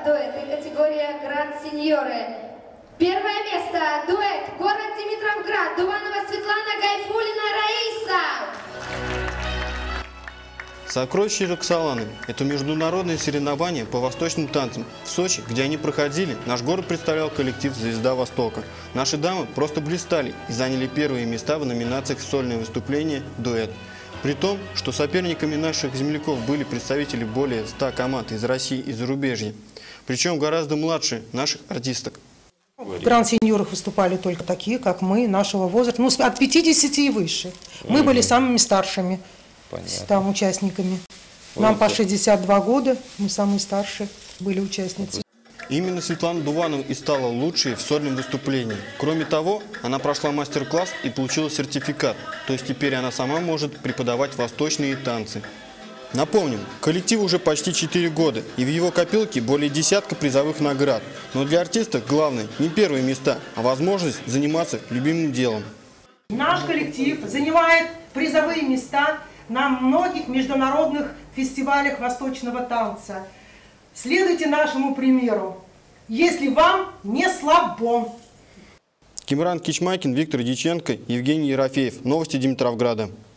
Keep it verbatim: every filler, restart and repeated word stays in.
дуэт и категория Гранд-сеньоры. Первое место – дуэт город Димитровград, Дуванова Светлана, Гайфуллина Раиса. Сокровище Роксоланы – это международные соревнования по восточным танцам. В Сочи, где они проходили, наш город представлял коллектив «Звезда Востока». Наши дамы просто блистали и заняли первые места в номинациях «Сольное выступление», «Дуэт». При том, что соперниками наших земляков были представители более ста команд из России и зарубежья, причем гораздо младше наших артисток. В гранд-сеньорах выступали только такие, как мы, нашего возраста, ну, от пятидесяти и выше. Мы mm-hmm. были самыми старшими там участниками. Нам по шестьдесят два года, мы самые старшие были участницы. Именно Светлана Дуванова и стала лучшей в сольном выступлении. Кроме того, она прошла мастер-класс и получила сертификат, то есть теперь она сама может преподавать восточные танцы. Напомним, коллективу уже почти четыре года, и в его копилке более десятка призовых наград. Но для артистов главное не первые места, а возможность заниматься любимым делом. Наш коллектив занимает призовые места на многих международных фестивалях восточного танца. Следуйте нашему примеру, если вам не слабо. Кимран Кичмакин, Виктор Дьяченко, Евгений Ерофеев. Новости Димитровграда.